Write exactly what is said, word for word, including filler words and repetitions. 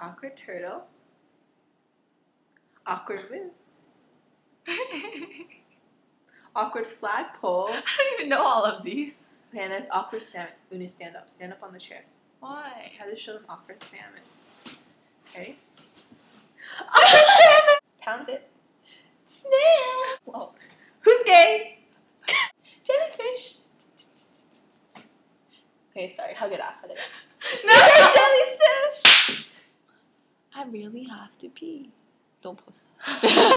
Awkward turtle. Awkward whip. Awkward flagpole. I don't even know all of these. Man, that's awkward salmon. Una, stand up. Stand up on the chair. Why? I had to show them awkward salmon. Okay? Awkward salmon! Count it. Snail. Whoa. Who's gay? Jellyfish. Okay, sorry. Hug it off. Hug it off. No, jellyfish. I really have to pee. Don't post.